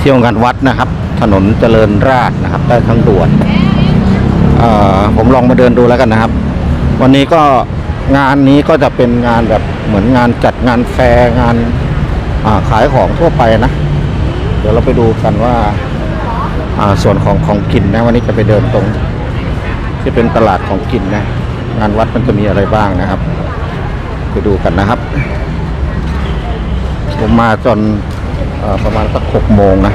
ที่ยวงานวัดนะครับถนนเจริญราษฎร์นะครับใต้ทางด่วนผมลองมาเดินดูแล้วกันนะครับวันนี้ก็งานนี้ก็จะเป็นงานแบบเหมือนงานจัดงานแฟร์งานขายของทั่วไปนะเดี๋ยวเราไปดูกันว่าส่วนของกินนะวันนี้จะไปเดินตรงที่เป็นตลาดของกินนะงานวัดมันจะมีอะไรบ้างนะครับไปดูกันนะครับผมมาจนประมาณสัก6 โมงนะ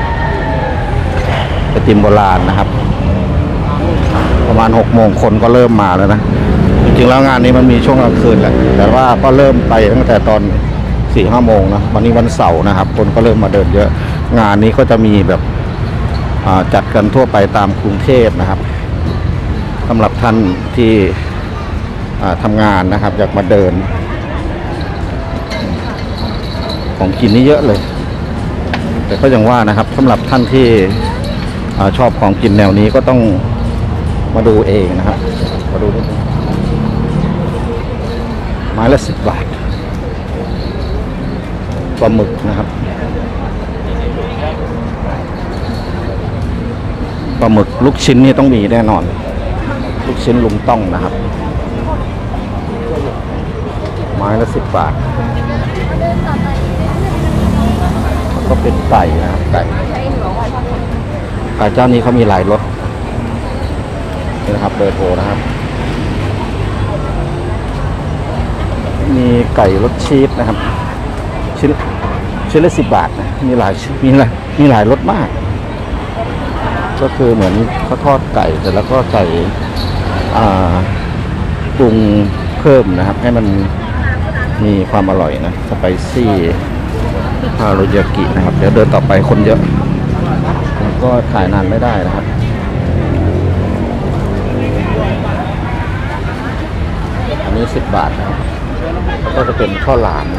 ไอติมโบราณนะครับประมาณ6 โมงคนก็เริ่มมาแล้วนะจริงๆแล้วงานนี้มันมีช่วงกลางคืนแหละแต่ว่าก็เริ่มไปตั้งแต่ตอน4-5 โมงนะวันนี้วันเสาร์นะครับคนก็เริ่มมาเดินเยอะงานนี้ก็จะมีแบบจัดกันทั่วไปตามกรุงเทพนะครับสำหรับท่านที่ทำงานนะครับอยากมาเดินของกินนี่เยอะเลยแต่ก็อย่างว่านะครับสำหรับท่านที่ชอบของกินแนวนี้ก็ต้องมาดูเองนะครับมาดูไม้ละ10 บาทปลาหมึกนะครับปลาหมึกลูกชิ้นนี่ต้องมีแน่นอนลูกชิ้นลุงต้องนะครับไม้ละ10 บาทก็เป็นไก่นะครับไก่เจ้านี้เขามีหลายรสนี่นะครับเบอร์โทรนะครับมีไก่รสชีสนะครับชิ้นละ10 บาทนะมีหลายรสมากก็คือเหมือนเขาทอดไก่แต่แล้วก็ใส่ปรุงเพิ่มนะครับให้มันมีความอร่อยนะสไปซี่ฮารุยากินะครับเดี๋ยวเดินต่อไปคนเยอะผมก็ถ่ายนานไม่ได้นะครับอันนี้10 บาทนะครับแล้วก็จะเป็นข้าวหลาม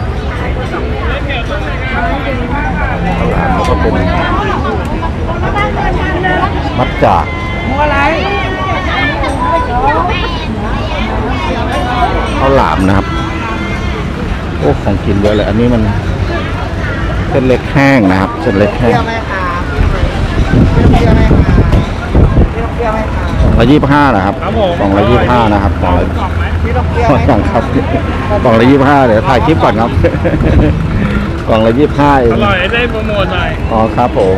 แล้วก็เป็นมัดจากข้าวหลามนะครับโอ้ของกินเยอะเลยอันนี้มันเส้นเล็กแห้งนะครับเส้นเล็กแห้ง125นะครับกล่องละ25นะครับกล่องละสั่งครับกล่องละ25เดี๋ยวถ่ายคลิปก่อนครับกล่องละ25เองอร่อยได้โปรโมทหน่อยอ๋อครับผม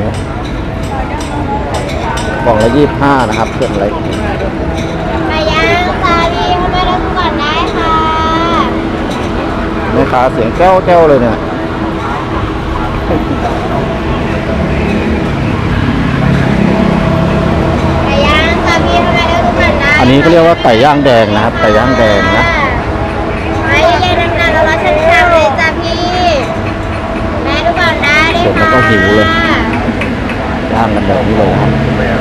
กล่องละ25นะครับเส้นเล็กไก่ย่างซาบีเข้าไปรับก่อนได้ค่ะแม่ค้าเสียงแก้วเลยเนี่ยอันนี้เขาเรียกว่าไก่ย่างแดงนะครับไก่ย่างแดงนะไก่ย่างนานๆเราชันชามเลยจ้าพี่แม่ดูก่อนได้เลยค่ะแล้วก็หิวเลยย่างกันแบบนี้เลยครับ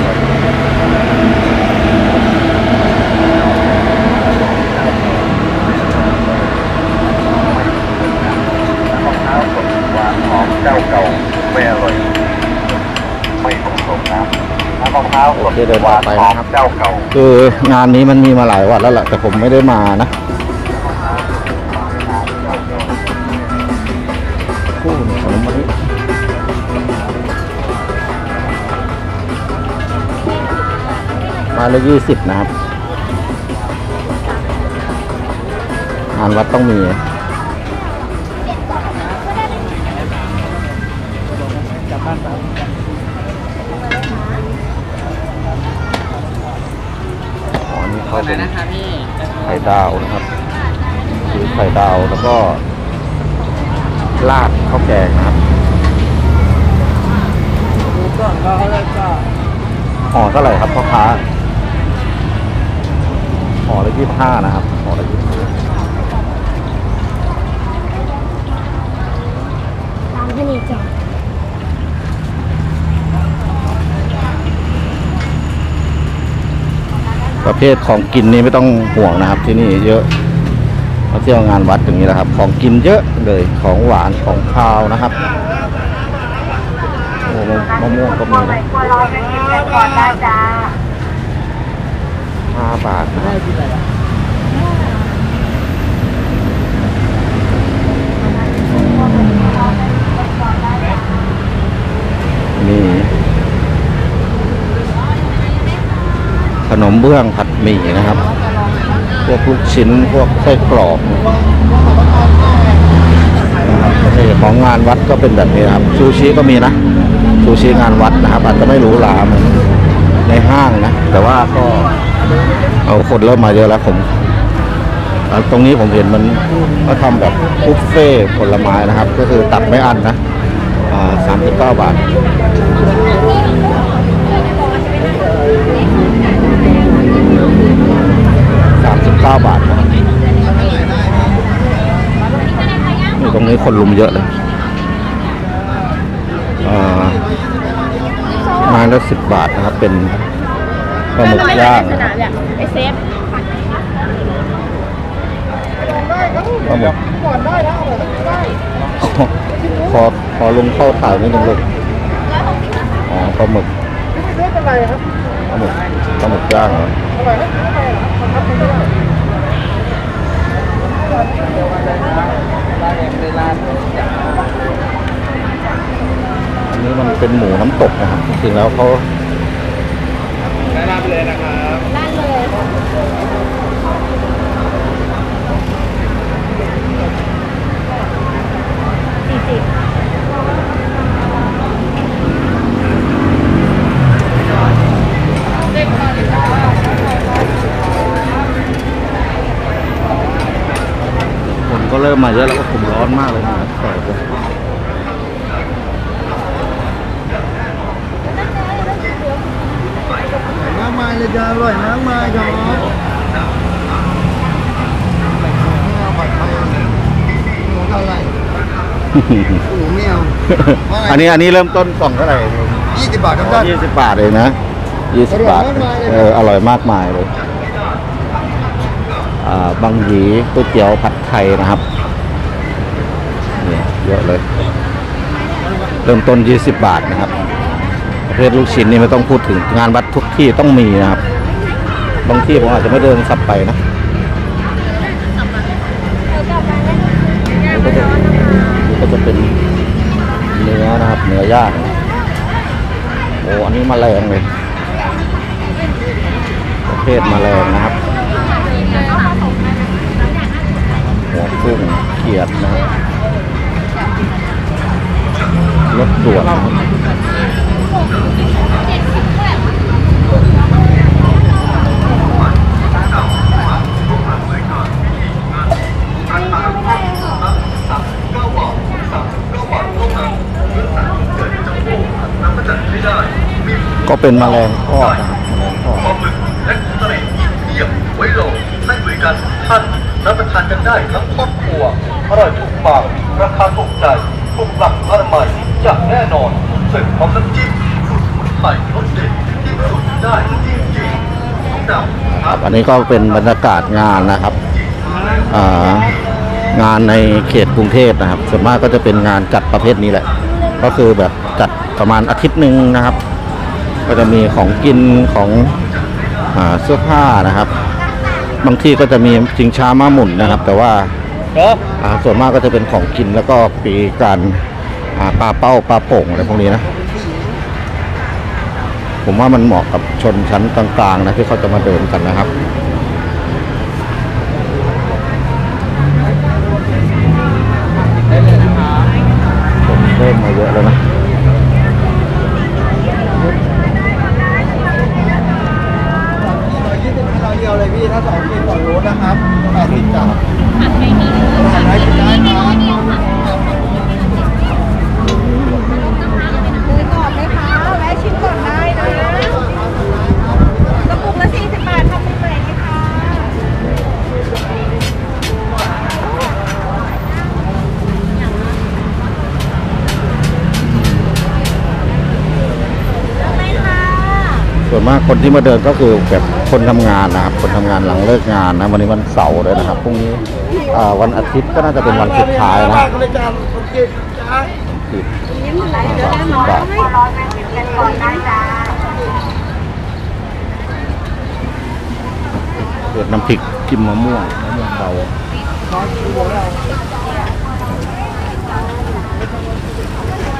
เจ้าเก่าไม่อร่อยไม่ผสมน้ำมะพร้าวสดเดินต่อไปนะครับเจ้าเก่าคืองานนี้มันมีมาหลายวันแล้วแหละแต่ผมไม่ได้มานะคู่ขนมมะลิมาละ20นะครับงานวัดต้องมีเขาเป็นไข่ดาวนะครับคือไข่ดาวแล้วก็ราดข้าวแกงนะครับห่อเท่าไหร่ครับพ่อค้าห่อละ25นะครับห่อละ25ตามที่นี่จ้ะประเภทของกินนี่ไม่ต้องห่วงนะครับที่นี่เยอะมาเที่ยวงานวัดอย่างนี้นะครับของกินเยอะเลยของหวานของคาวนะครับโอ้มะม่วงก็มีนะ5 บาทนะมีนมเบื้องผัดหมี่นะครับ พวกลูกชิ้นพวกไส้กรอกนะครับนี่ของงานวัดก็เป็นแบบนี้ครับซูชิก็มีนะซูชิงานวัดนะครับอาจจะไม่หรูหราเหมือนในห้างนะแต่ว่าก็เอาคนเริ่มมาเยอะแล้วผมตรงนี้ผมเห็นมันก็ทำแบบบุฟเฟ่ผลไม้นะครับก็คือตักไม่อั้นนะ39 บาท39 บาทนะครับนี่ตรงนี้คนลุมเยอะเลยไม้ละ10 บาทนะครับเป็นปลาหมึกย่างนะครับไอเซฟปลาหมึกขอลงเข้าถ่ายนิดนึงเลยอ๋อปลาหมึกปลาหมึกย่างเหรออันนี้มันเป็นหมูน้ำตกนะครับจริงๆแล้วเขาราดไปเลยนะครับราดเลยคนก็เริ่มมาเยอะแล้วก็ผมร้อนมากเลยนะใส่ไปน้ำไม้เลยจ้าอร่อยน้ำไม้ครับหมูเท่าไหร่หมูเมียวอันนี้เริ่มต้นกล่องเท่าไหร่ 20 บาทครับท่าน 20 บาทเองนะ20 บาทอร่อยมากมายเลยบางหยีก๋วยเตี๋ยวผัดไทยนะครับเนี่ยเยอะเลยเริ่มต้น20 บาทนะครับประเภทลูกชิ้นนี่ไม่ต้องพูดถึงงานวัดทุกที่ต้องมีนะครับบางที่ผมอาจจะไม่เดินสับไปนะนี่ก็จะเป็นเนื้อนะครับเนื้อย่างโอ้อันนี้แมลงเลยประเภทแมลงนะครับหัวกุ้งเขียดนะครับรสด่วนก็เป็นแมลงทอดนะครับแมลงทอดและทะเลเยี่ยมไว้ลงให้บริการท่านรับประทานกันได้ทั้งครอบครัวอร่อยถูกปากราคาถูกใจถูกหลักอนามัยอย่างแน่นอนเสิร์ฟพร้อมน้ำจิ้มสูตรสมุนไพรรสเด็ดที่สุดได้จริงๆของเราครับอันนี้ก็เป็นบรรยากาศงานนะครับงานในเขตกรุงเทพนะครับส่วนมากก็จะเป็นงานจัดประเภทนี้แหละก็คือแบบจัดประมาณอาทิตย์หนึ่งนะครับก็จะมีของกินของเสื้อผ้านะครับบางที่ก็จะมีชิงช้าม้าหมุนนะครับแต่ว่าส่วนมากก็จะเป็นของกินแล้วก็ปีการปลาเป้าปลาโป่งอะไรพวกนี้นะผมว่ามันเหมาะกับชนชั้นกลางๆนะที่เขาจะมาเดินกันนะครับผมเริ่มมาเยอะแล้วนะเดียวเลยพี่ถ้า2 กิน2 โลนะครับ80 จ้ะผัดไม่มีผัดได้กินได้ครับเลยก่อนไหมคะแวะชิมก่อนได้นะกระปุกละ40 บาททำเป็นใหม่ไหมคะส่วนมากคนที่มาเดินก็คือแบบคนทำงานนะครับคนทำงานหลังเลิกงานนะวันนี้วันเสาร์เลยนะครับพรุ่งนี้วันอาทิตย์ก็น่าจะเป็นวันสุดท้ายนะเปิดน้ำพริกกิมมะม่วงเบา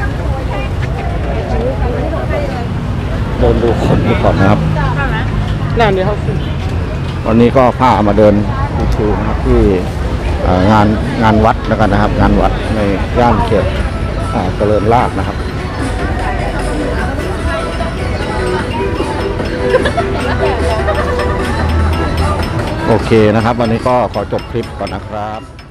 เดินดูคนดูก่อนนะครับนั่นนี่ครับวันนี้ก็พามาเดินชิวๆนะครับที่งานวัดแล้วกันนะครับ งานวัดในย่านเขตเจริญราษฎร์นะครับ โอเคนะครับ วันนี้ก็ขอจบคลิปก่อนนะครับ